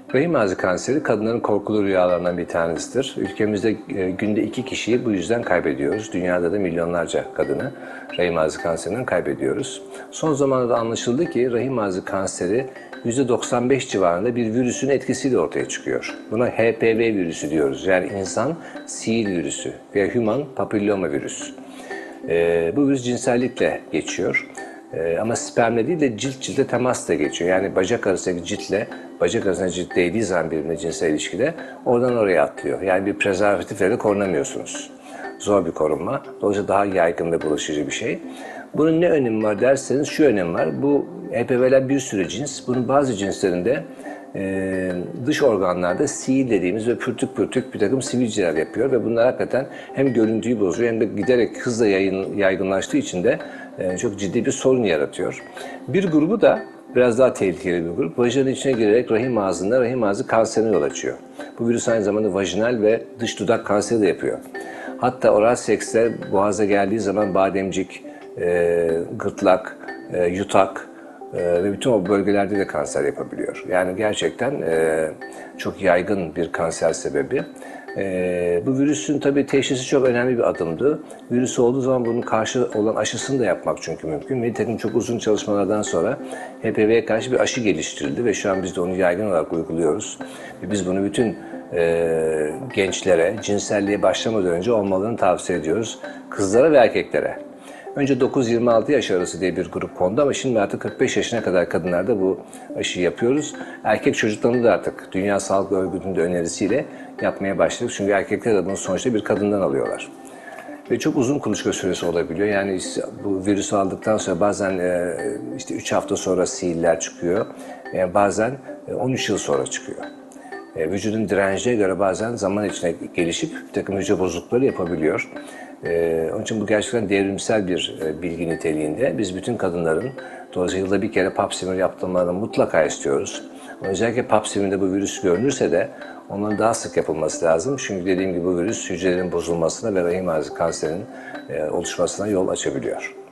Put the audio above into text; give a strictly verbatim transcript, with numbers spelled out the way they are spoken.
Rahim ağzı kanseri kadınların korkulu rüyalarından bir tanesidir. Ülkemizde e, günde iki kişiyi bu yüzden kaybediyoruz. Dünyada da milyonlarca kadını rahim ağzı kanserinden kaybediyoruz. Son zamanlarda anlaşıldı ki rahim ağzı kanseri yüzde doksan beş civarında bir virüsün etkisiyle ortaya çıkıyor. Buna H P V virüsü diyoruz. Yani insan sihir virüsü veya human papilloma virüs. E, bu virüs cinsellikle geçiyor. Ee, ama spermle değil de cilt cilde temasla geçiyor. Yani bacak arasındaki ciltle, bacak arasındaki cilt değdiği zaman birbirine cinsel ilişkide oradan oraya atlıyor. Yani bir prezervatifle de korunamıyorsunuz. Zor bir korunma. Dolayısıyla daha yaygın ve bulaşıcı bir şey. Bunun ne önemi var derseniz şu önemi var. Bu H P V'ler bir sürü cins. Bunun bazı cinslerinde e, dış organlarda sihir dediğimiz ve pürtük pürtük bir takım sivilceler yapıyor ve bunlar hakikaten hem görüntüyü bozuyor hem de giderek hızla yayın, yaygınlaştığı için de e, çok ciddi bir sorun yaratıyor. Bir grubu da biraz daha tehlikeli bir grup. Vajinanın içine girerek rahim ağzında rahim ağzı kanserine yol açıyor. Bu virüs aynı zamanda vajinal ve dış dudak kanseri de yapıyor. Hatta oral seksle boğaza geldiği zaman bademcik, e, gırtlak, e, yutak, Ee, ve bütün o bölgelerde de kanser yapabiliyor. Yani gerçekten e, çok yaygın bir kanser sebebi. E, bu virüsün tabii teşhisi çok önemli bir adımdı. Virüs olduğu zaman bunun karşı olan aşısını da yapmak çünkü mümkün. Bir takım çok uzun çalışmalardan sonra H P V'ye karşı bir aşı geliştirildi ve şu an biz de onu yaygın olarak uyguluyoruz. Ve biz bunu bütün e, gençlere cinselliğe başlamadan önce olmalarını tavsiye ediyoruz. Kızlara ve erkeklere. Önce dokuz yirmi altı yaş arası diye bir grup kondu ama şimdi artık kırk beş yaşına kadar kadınlarda bu aşıyı yapıyoruz. Erkek çocuklarını da artık Dünya Sağlık Örgütü'nün de önerisiyle yapmaya başladık. Çünkü erkekler de bunu sonuçta bir kadından alıyorlar. Ve çok uzun kuluçka süresi olabiliyor. Yani işte bu virüsü aldıktan sonra bazen işte üç hafta sonra sihirler çıkıyor. Yani bazen on üç yıl sonra çıkıyor. Vücudun direncine göre bazen zaman içinde gelişip bir takım hücre bozuklukları yapabiliyor. Ee, onun için bu gerçekten devrimsel bir e, bilgi niteliğinde. Biz bütün kadınların dolayısıyla yılda bir kere pap smear yaptırmalarını mutlaka istiyoruz. Özellikle pap smear'de bu virüs görünürse de onların daha sık yapılması lazım. Çünkü dediğim gibi bu virüs hücrelerin bozulmasına ve rahim ağzı kanserinin e, oluşmasına yol açabiliyor.